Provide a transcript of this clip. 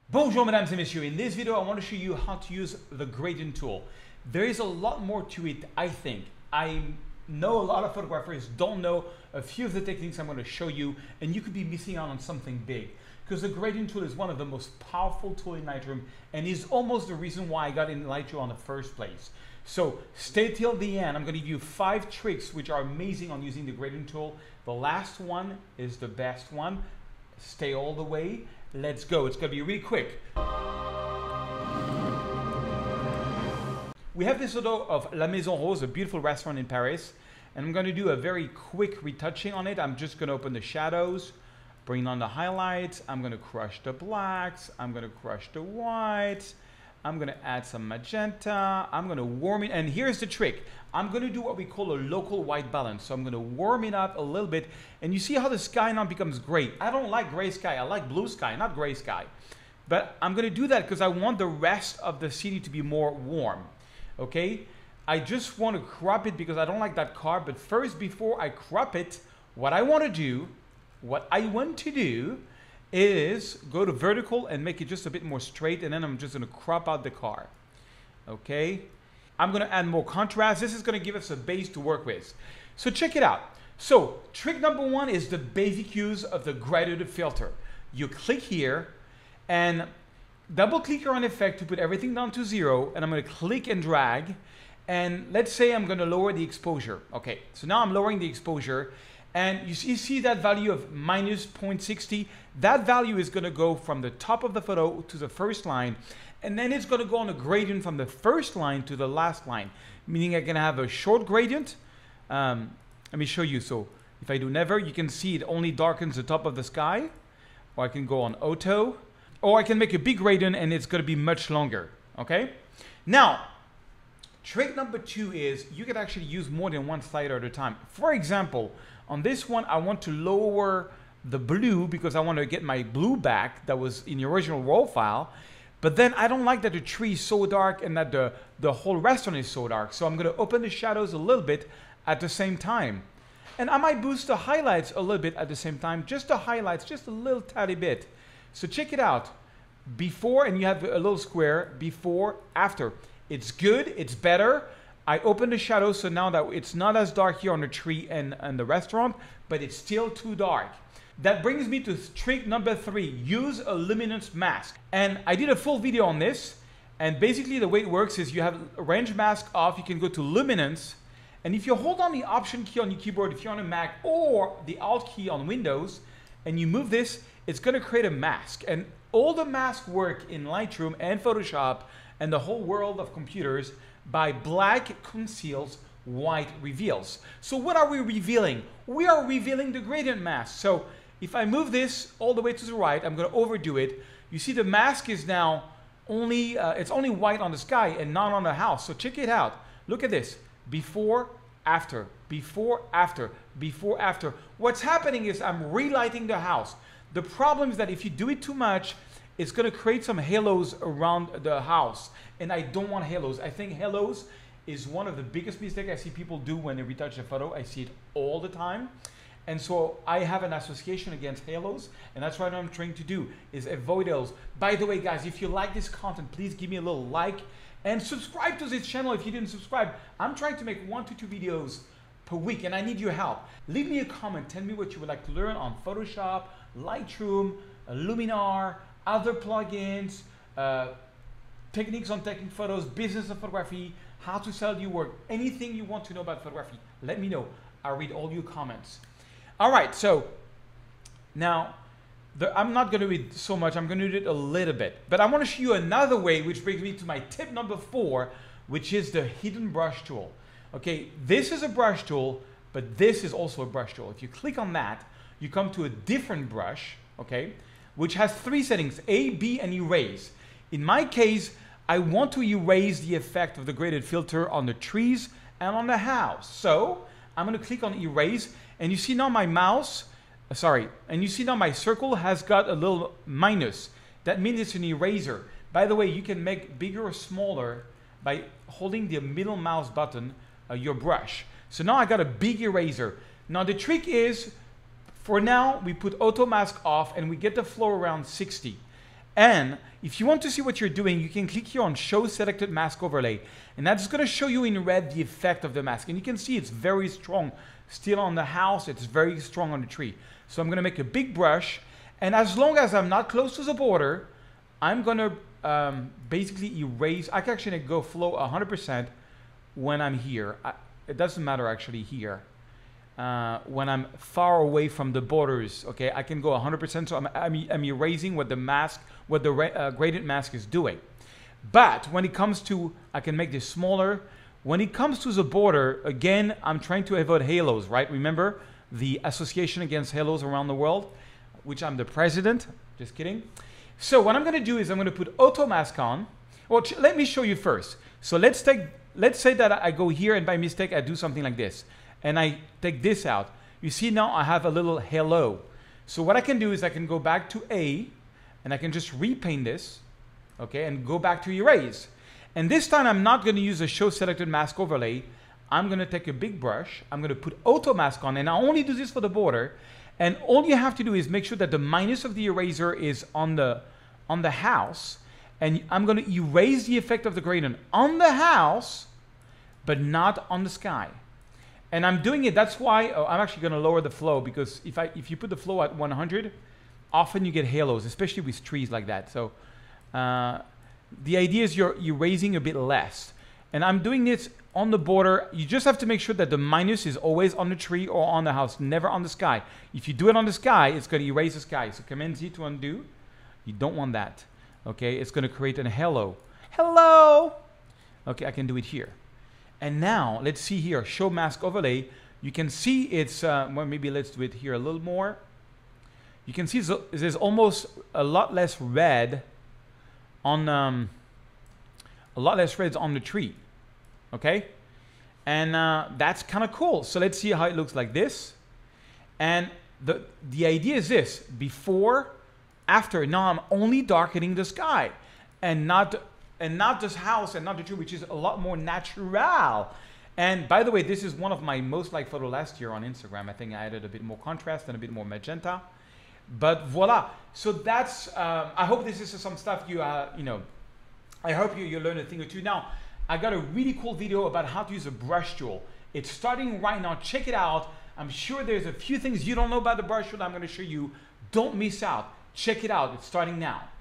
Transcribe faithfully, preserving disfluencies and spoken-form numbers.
Bonjour mesdames et messieurs, in this video I want to show you how to use the gradient tool. There is a lot more to it, I think. I know a lot of photographers don't know a few of the techniques I'm going to show you, and you could be missing out on something big. Because the gradient tool is one of the most powerful tools in Lightroom and is almost the reason why I got in Lightroom in the first place. So stay till the end. I'm going to give you five tricks which are amazing on using the gradient tool. The last one is the best one. Stay all the way. Let's go. It's going to be really quick. We have this photo of La Maison Rose, a beautiful restaurant in Paris, and I'm going to do a very quick retouching on it. I'm just going to open the shadows, bring on the highlights. I'm going to crush the blacks. I'm going to crush the whites. I'm going to add some magenta. I'm going to warm it. And here's the trick. I'm going to do what we call a local white balance. So I'm going to warm it up a little bit. And you see how the sky now becomes gray. I don't like gray sky. I like blue sky, not gray sky. But I'm going to do that because I want the rest of the city to be more warm. Okay? I just want to crop it because I don't like that car. But first, before I crop it, what I want to do, what I want to do is go to vertical and make it just a bit more straight, and then I'm just going to crop out the car. Okay, I'm going to add more contrast. This is going to give us a base to work with. So check it out. So trick number one is the basic use of the gradient filter. You click here and double click on effect to put everything down to zero, and I'm going to click and drag, and let's say I'm going to lower the exposure. Okay, so now I'm lowering the exposure. And you see, you see that value of minus zero point six zero. That value is going to go from the top of the photo to the first line. And then it's going to go on a gradient from the first line to the last line. Meaning I'm going to have a short gradient. Um, let me show you. So if I do never, you can see it only darkens the top of the sky. Or I can go on auto. Or I can make a big gradient and it's going to be much longer. Okay? Now, trick number two is you can actually use more than one slider at a time. For example, on this one, I want to lower the blue because I want to get my blue back that was in the original raw file. But then I don't like that the tree is so dark and that the, the whole restaurant is so dark. So I'm going to open the shadows a little bit at the same time. And I might boost the highlights a little bit at the same time. Just the highlights, just a little tiny bit. So check it out. Before, and you have a little square, before, after. It's good, it's better. I open the shadows, so now that it's not as dark here on the tree and, and the restaurant, but it's still too dark. That brings me to trick number three, use a luminance mask. And I did a full video on this, and basically the way it works is you have range mask off, you can go to luminance, and if you hold on the option key on your keyboard, if you're on a Mac, or the alt key on Windows, and you move this, it's gonna create a mask. And all the masks work in Lightroom and Photoshop and the whole world of computers by black conceals, white reveals. So what are we revealing? We are revealing the gradient mask. So if I move this all the way to the right, I'm going to overdo it. You see the mask is now only, uh, it's only white on the sky and not on the house. So check it out. Look at this. Before, after, before, after, before, after. What's happening is I'm relighting the house. The problem is that if you do it too much, it's going to create some halos around the house. And I don't want halos. I think halos is one of the biggest mistakes I see people do when they retouch a photo. I see it all the time. And so I have an association against halos. And that's what I'm trying to do, is avoid halos. By the way, guys, if you like this content, please give me a little like. And subscribe to this channel if you didn't subscribe. I'm trying to make one to two videos per week, and I need your help. Leave me a comment. Tell me what you would like to learn on Photoshop, Lightroom, Luminar, other plugins, uh, techniques on taking photos, business of photography, how to sell your work, anything you want to know about photography, let me know. I'll read all your comments. All right, so now the, I'm not going to read so much. I'm going to read a little bit, but I want to show you another way, which brings me to my tip number four, which is the hidden brush tool. Okay, this is a brush tool, but this is also a brush tool. If you click on that, you come to a different brush, okay, which has three settings, A, B, and erase. In my case, I want to erase the effect of the gradient filter on the trees and on the house. So I'm going to click on erase, and you see now my mouse, uh, sorry, and you see now my circle has got a little minus. That means it's an eraser. By the way, you can make bigger or smaller by holding the middle mouse button, uh, your brush. So now I got a big eraser. Now the trick is, for now, we put auto mask off and we get the flow around sixty. And if you want to see what you're doing, you can click here on Show Selected Mask Overlay. And that's going to show you in red the effect of the mask. And you can see it's very strong still on the house. It's very strong on the tree. So I'm going to make a big brush. And as long as I'm not close to the border, I'm going to um, basically erase. I can actually go flow one hundred percent when I'm here. I, it doesn't matter actually here. Uh, when I'm far away from the borders, okay, I can go one hundred percent. So I'm, I'm, I'm erasing what the mask, what the uh, gradient mask is doing. But when it comes to, I can make this smaller. When it comes to the border, again, I'm trying to avoid halos, right? Remember the Association Against Halos around the world, which I'm the president. Just kidding. So what I'm going to do is I'm going to put auto mask on. Well, let me show you first. So let's take, let's say that I go here and by mistake I do something like this. And I take this out. You see now I have a little halo. So what I can do is I can go back to A and I can just repaint this, okay, and go back to erase. And this time I'm not going to use a Show Selected Mask Overlay. I'm going to take a big brush. I'm going to put Auto Mask on, and I only do this for the border. And all you have to do is make sure that the minus of the eraser is on the, on the house. And I'm going to erase the effect of the gradient on the house, but not on the sky. And I'm doing it, that's why oh, I'm actually going to lower the flow, because if, I, if you put the flow at one hundred, often you get halos, especially with trees like that. So uh, the idea is you're erasing a bit less. And I'm doing this on the border. You just have to make sure that the minus is always on the tree or on the house, never on the sky. If you do it on the sky, it's going to erase the sky. So Command Z to undo. You don't want that. Okay, it's going to create a halo. Hello! Okay, I can do it here. And now, let's see here, Show Mask Overlay. You can see it's, uh, well, maybe let's do it here a little more. You can see there's almost a lot less red on, um, a lot less red on the tree. Okay? And uh, that's kind of cool. So let's see how it looks like this. And the, the idea is this, before, after, now I'm only darkening the sky and not and not this house and not the tree, which is a lot more natural. And by the way, this is one of my most liked photos last year on Instagram. I think I added a bit more contrast and a bit more magenta. But voila. So that's, um, I hope this is some stuff you, uh, you know, I hope you, you learn a thing or two. Now, I got a really cool video about how to use a brush tool. It's starting right now. Check it out. I'm sure there's a few things you don't know about the brush tool I'm going to show you. Don't miss out. Check it out. It's starting now.